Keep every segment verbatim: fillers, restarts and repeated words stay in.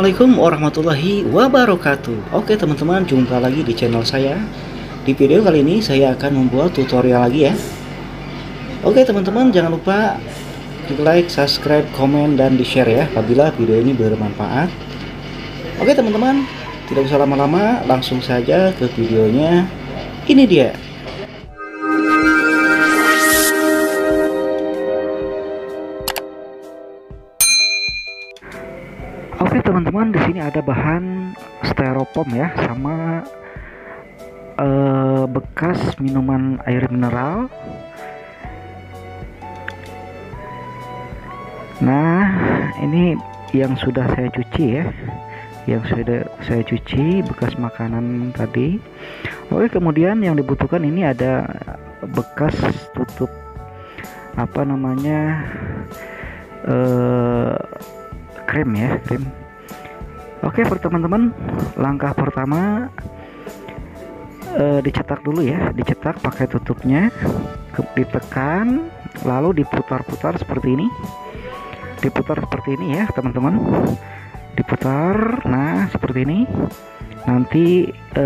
Assalamualaikum warahmatullahi wabarakatuh. Oke teman-teman, jumpa lagi di channel saya. Di video kali ini saya akan membuat tutorial lagi ya. Oke teman-teman, jangan lupa di like, subscribe, komen, dan di share ya apabila video ini bermanfaat. Oke teman-teman, tidak usah lama-lama, langsung saja ke videonya. Ini dia. Oke teman-teman, di sini ada bahan styrofoam ya, sama eh, bekas minuman air mineral. Nah, ini yang sudah saya cuci ya, yang sudah saya cuci bekas makanan tadi. Oke, kemudian yang dibutuhkan ini ada bekas tutup apa namanya eh, krim ya, krim. Oke, for teman-teman, langkah pertama e, dicetak dulu ya, dicetak pakai tutupnya, ditekan, lalu diputar-putar seperti ini, diputar seperti ini ya teman-teman, diputar, nah seperti ini, nanti e,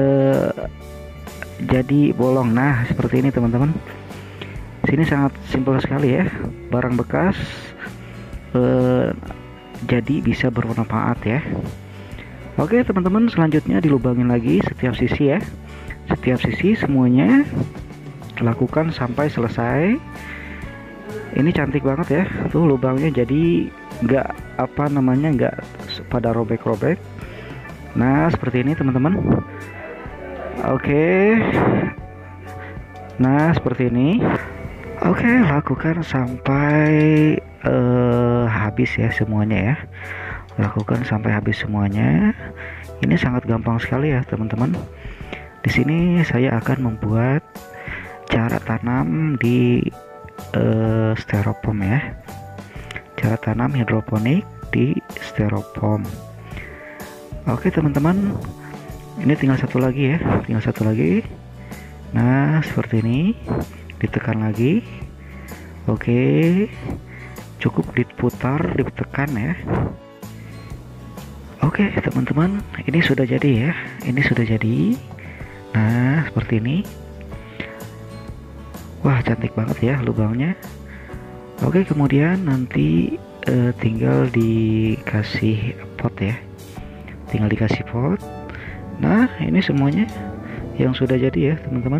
jadi bolong, nah seperti ini teman-teman. Sini sangat simpel sekali ya, barang bekas e, jadi bisa bermanfaat ya. Oke teman-teman, selanjutnya dilubangin lagi setiap sisi ya, setiap sisi semuanya lakukan sampai selesai. Ini cantik banget ya, tuh lubangnya jadi nggak apa namanya nggak pada robek-robek. Nah seperti ini teman-teman. Oke, nah seperti ini. Oke, lakukan sampai uh, habis ya semuanya ya, lakukan sampai habis semuanya. Ini sangat gampang sekali ya teman-teman. Di sini saya akan membuat cara tanam di uh, styrofoam ya, cara tanam hidroponik di styrofoam. Oke teman-teman, ini tinggal satu lagi ya, tinggal satu lagi. Nah seperti ini, ditekan lagi. Oke, cukup diputar, ditekan ya. Oke teman-teman, ini sudah jadi ya, ini sudah jadi. Nah seperti ini. Wah cantik banget ya lubangnya. Oke, kemudian nanti eh, tinggal dikasih pot ya, tinggal dikasih pot. Nah ini semuanya yang sudah jadi ya teman-teman.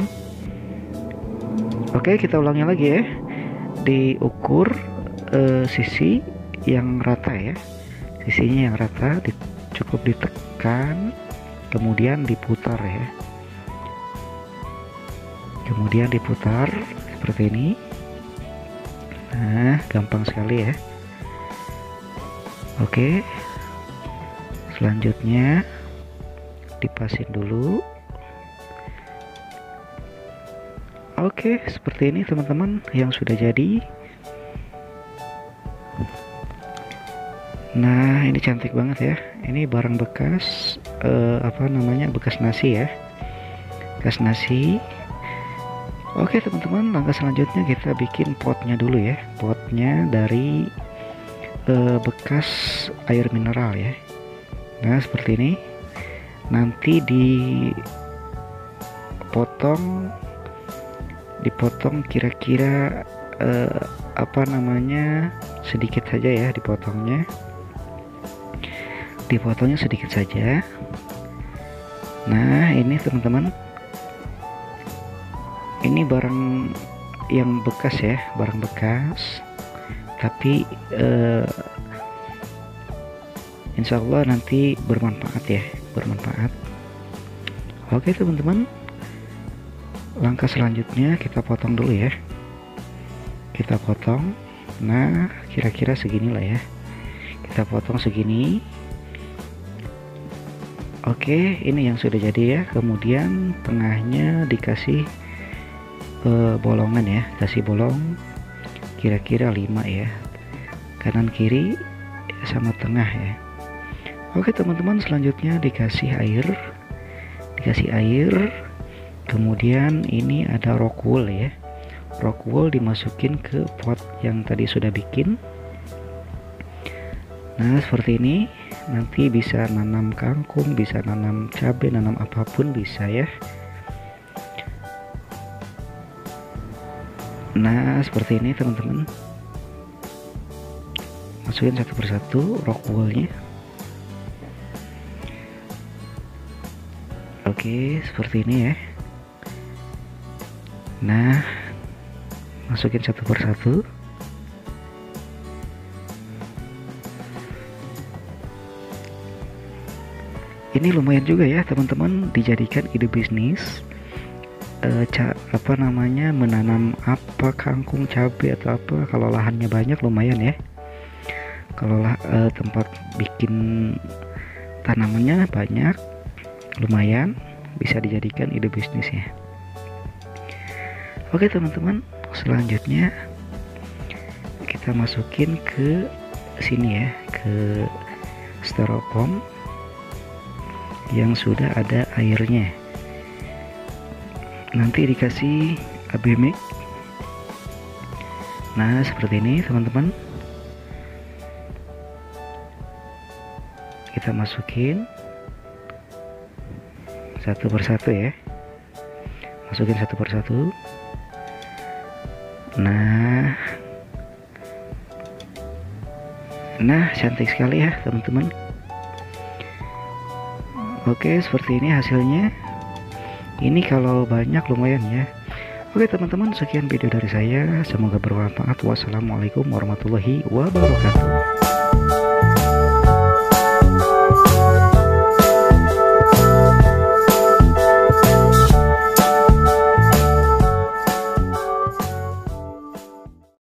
Oke, kita ulangi lagi ya, diukur eh, sisi yang rata ya, sisinya yang rata, di, cukup ditekan, kemudian diputar ya, kemudian diputar seperti ini. Nah gampang sekali ya. Oke, selanjutnya dipasin dulu. Oke, seperti ini teman-teman yang sudah jadi. Nah ini cantik banget ya, ini barang bekas eh, apa namanya bekas nasi ya, bekas nasi. Oke teman-teman, langkah selanjutnya kita bikin potnya dulu ya, potnya dari eh, bekas air mineral ya. Nah seperti ini, nanti dipotong dipotong kira-kira eh, apa namanya sedikit saja ya, dipotongnya dipotongnya sedikit saja. Nah ini teman-teman, ini barang yang bekas ya, barang bekas, tapi eh, insya Allah nanti bermanfaat ya, bermanfaat. Oke teman-teman, langkah selanjutnya kita potong dulu ya, kita potong. Nah kira-kira seginilah ya, kita potong segini. Oke, ini yang sudah jadi ya. Kemudian tengahnya dikasih uh, bolongan ya, kasih bolong kira-kira lima ya, kanan kiri sama tengah ya. Oke teman-teman, selanjutnya dikasih air, dikasih air. Kemudian ini ada rock wool ya, rock wool dimasukin ke pot yang tadi sudah bikin. Nah seperti ini. nanti bisa nanam kangkung, bisa nanam cabai, nanam apapun bisa ya. Nah seperti ini teman-teman, masukin satu persatu rock woolnya. Oke seperti ini ya. Nah masukin satu persatu. Ini lumayan juga ya teman-teman, dijadikan ide bisnis. E, ca, apa namanya menanam apa kangkung, cabai atau apa, kalau lahannya banyak lumayan ya. Kalau lah, e, tempat bikin tanamannya banyak, lumayan bisa dijadikan ide bisnis ya. Oke teman-teman, selanjutnya kita masukin ke sini ya, ke styrofoam yang sudah ada airnya. Nanti dikasih A B mix. Nah seperti ini teman-teman, kita masukin satu persatu ya, masukin satu persatu. Nah nah cantik sekali ya teman-teman. Oke seperti ini hasilnya. Ini kalau banyak lumayan ya. Oke teman-teman, sekian video dari saya, semoga bermanfaat. Wassalamualaikum warahmatullahi wabarakatuh.